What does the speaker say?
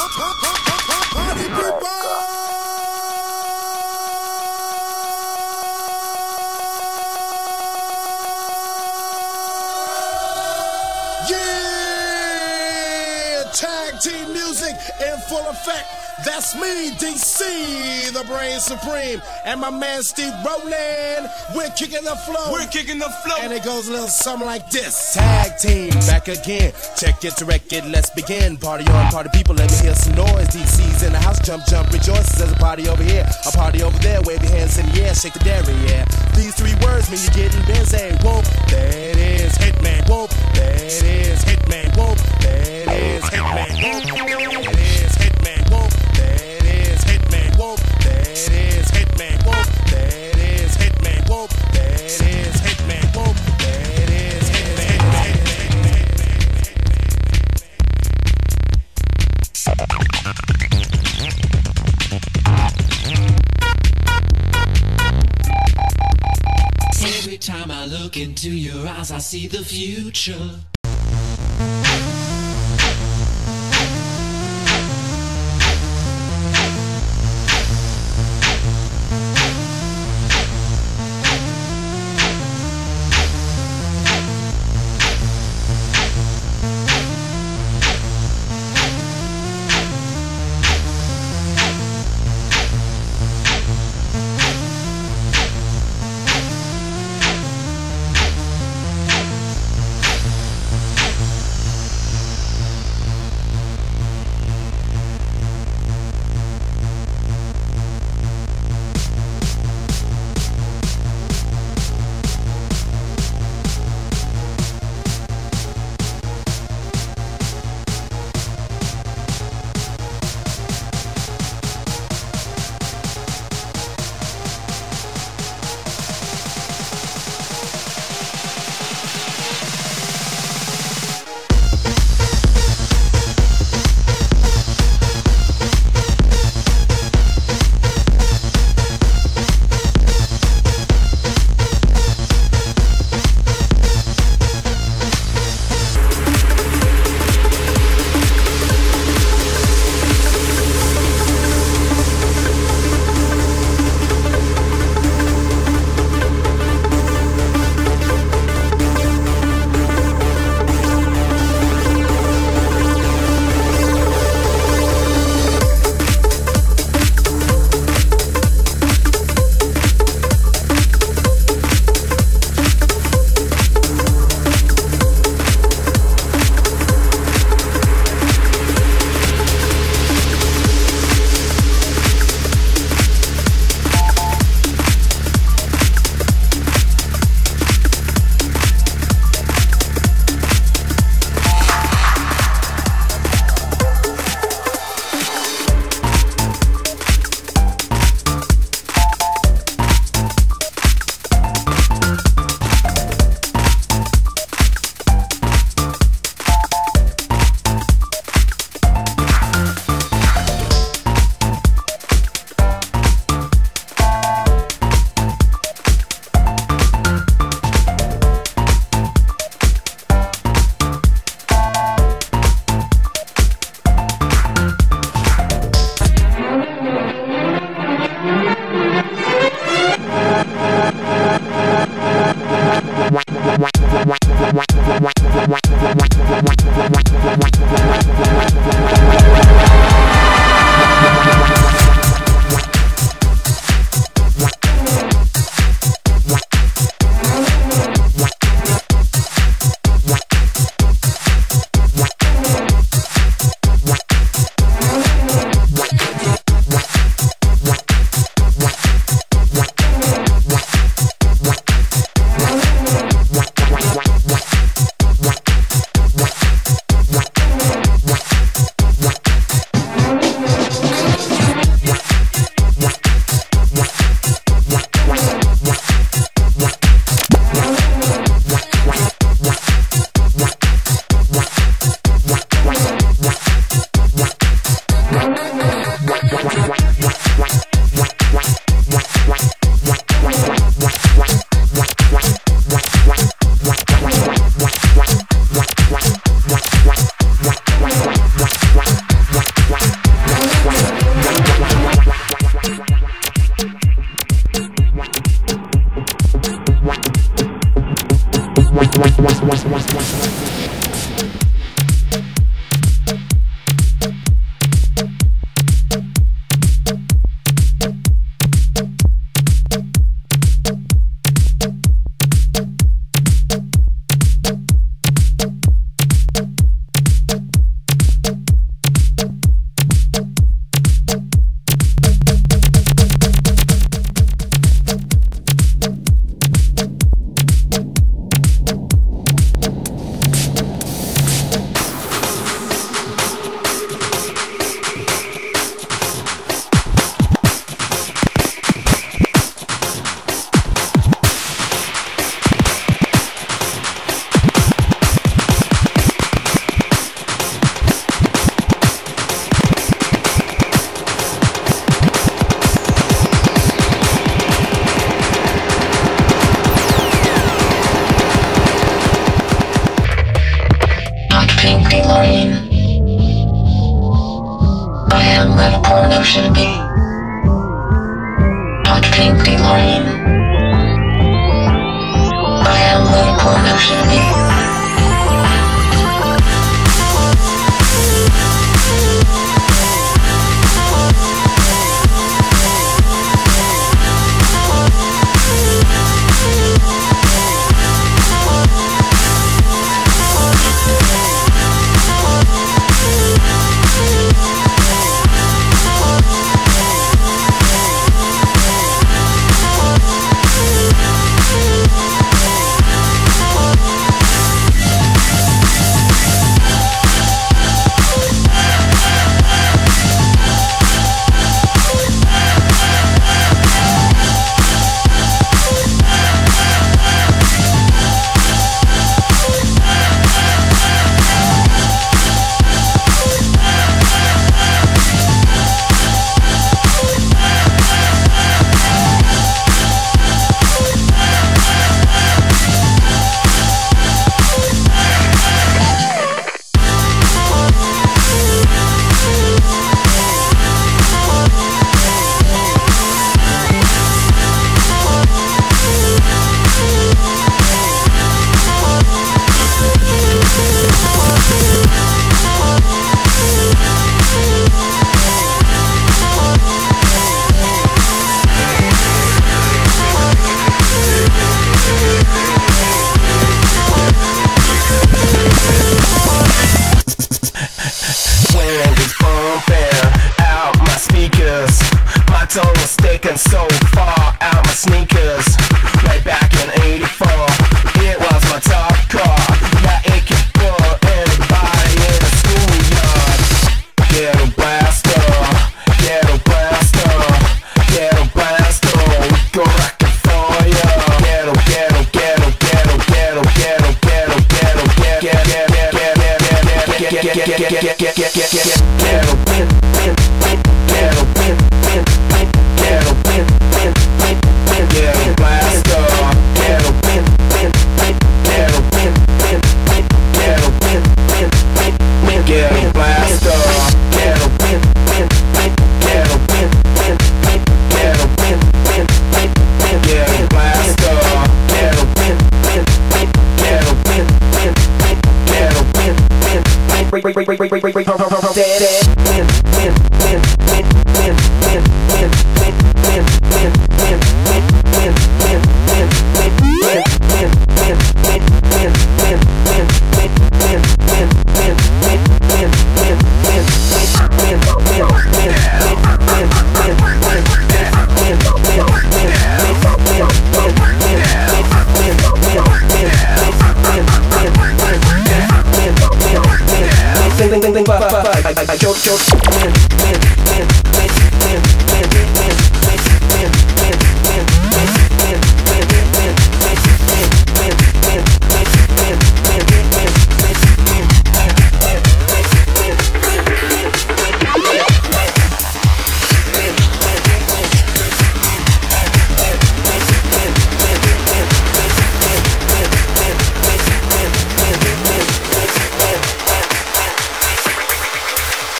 Party people! Yeah! Tag team music in full effect. That's me, DC, the Brain Supreme, and my man Steve Rowland. We're kicking the flow. We're kicking the flow. And it goes a little something like this. Tag team, back again. Check it to wreck it, let's begin. Party on, party people, let me hear some noise. DC's in the house, jump, jump, rejoices. There's a party over here, a party over there. Wave your hands in the air, shake the dairy, yeah. These three words mean you're getting busy. Whoop, that is Hitman. Whoop, that is Hitman. Whoop, that is Hitman. Whoop, that is Hitman. Whoop, that is Hitman. Whoop, that is Hitman. Whoop, that is Hitman. Whoop, that is Hitman. Whoop, that is Every time I look into your eyes, I see the future. am where the porno should be. Hot pink DeLorean. I am where the porno should be. Sticking so far out my sneakers. Way back in '84, it was my top car. Yeah, it could put anybody in a schoolyard. Ghetto blaster, ghetto blaster, ghetto blaster. We go rockin' for ya. Ghetto, ghetto, ghetto, ghetto, ghetto, ghetto, ghetto, ghetto, I joke.